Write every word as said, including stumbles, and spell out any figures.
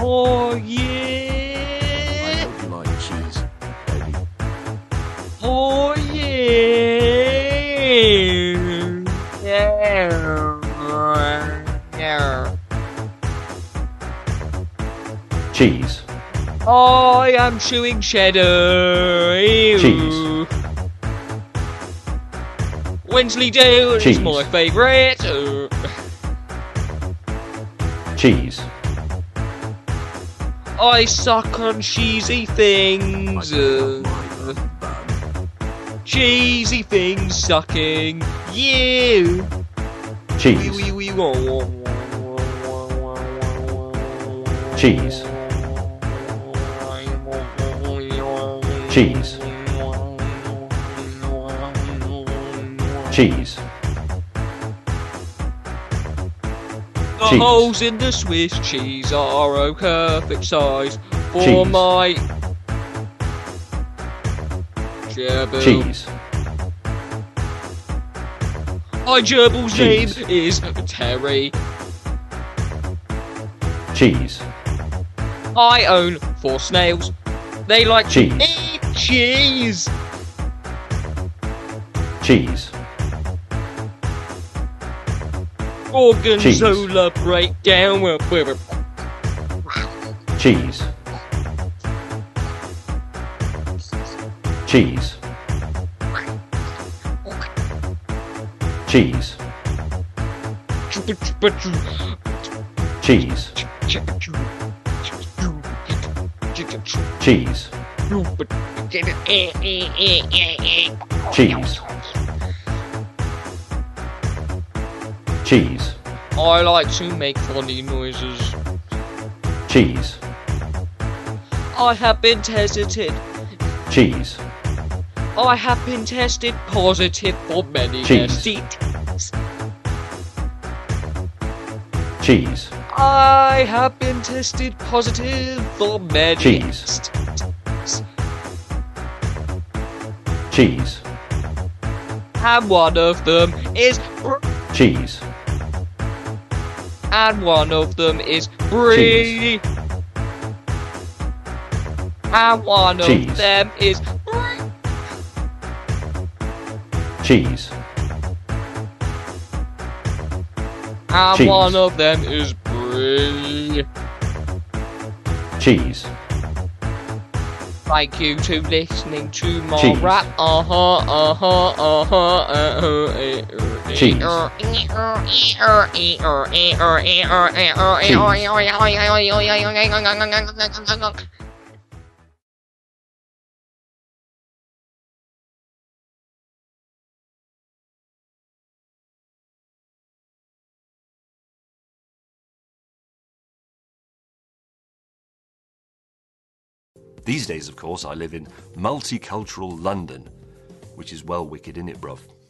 Oh yeah! I hope you like cheese, baby. Oh yeah! Yeah! Yeah! Cheese. I am chewing cheddar. Ew. Cheese. Wensleydale is Cheese. my favourite. Uh, Cheese. I suck on cheesy things. Uh, cheesy things sucking. You. Cheese. Wee, wee, wee, wah, wah, wah. Cheese. Cheese. Cheese. The Cheese. holes in the Swiss cheese are a perfect size for Cheese. my gerbil. Cheese. My gerbil's name Cheese. is Terry. Cheese. I own four snails. They like Cheese. to eat cheese. Cheese. Gorgonzola breakdown. Cheese. Cheese. Cheese. Cheese. Cheese. Cheese. Cheese. I like to make funny noises. Cheese. I have been tested. Cheese. I have been tested positive for many Cheese. S T Ds. Cheese. I have been tested positive for many Cheese. S T Ds. Cheese. And one of them is br- Cheese. and one of them is brie. And one Cheese. of them is brie. Cheese. And Cheese. one of them is brie. Cheese. Thank you to listening to my Cheese. rap. Uh huh, uh huh, uh huh, uh huh. Cheese. These days, of course, I live in multicultural London, which is well wicked, innit, bruv?